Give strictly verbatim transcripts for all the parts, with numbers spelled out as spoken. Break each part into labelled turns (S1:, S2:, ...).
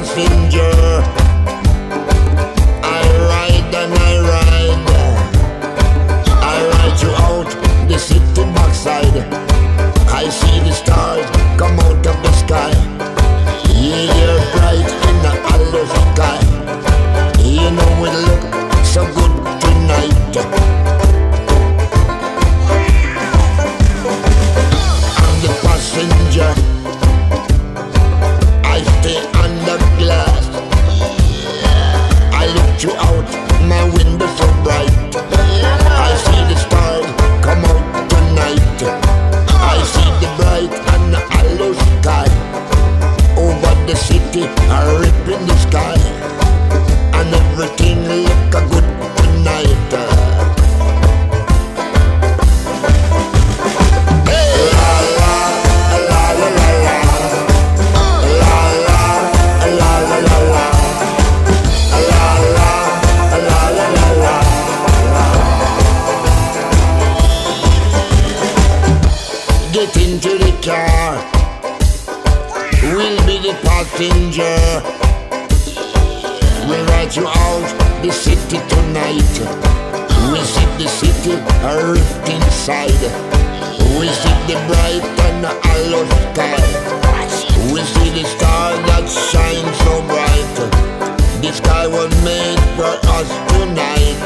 S1: passenger. I ride and I ride. I ride you out the city backside. I see the stars come out of the sky. Yeah, you're bright in the hollow sky. You know it look so good tonight. I'm the passenger. I stay under glass. I look you out my window so bright. I see the stars come out tonight. I see the bright and the hollow sky. Over the city, I rip in the sky. And everything look a good tonight. Hey! La la la la la la. La la la la la la. La la la la la la. Get into the car. We'll be the passenger. We'll ride you out the city tonight. We'll see the city ripped inside. We'll see the bright and the hollow sky. We'll see the stars that shine so bright. The sky was made for us tonight.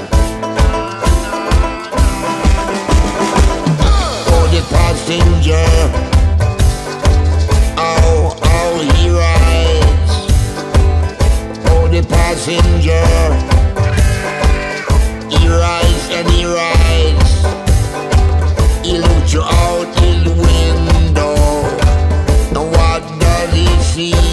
S1: Oh, the passenger. Oh, oh, he rides. Oh, the passenger. He rides and he rides. He looks you out his window. And what does he see?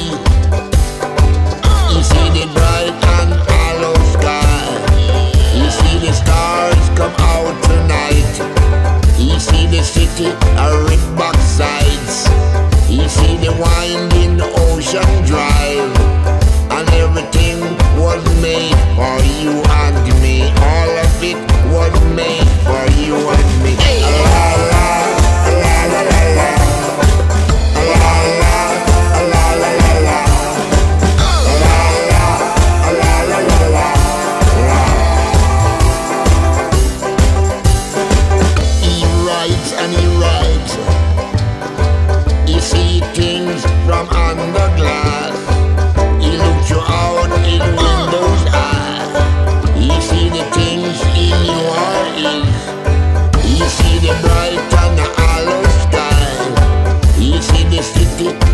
S1: He see the bright and hollow sky. He see the stars come out tonight. He see the city a rip back sides. You see the winding ocean drive. And everything was made for you and me. All of it was made for you and me. Hey. La la la la la la. La la la la la la. La la la la la la. He rides and he rides. You see things from under glass. He looks you out in windows eye. You see the things in your eyes. You see the bright and the hollow sky. You see the city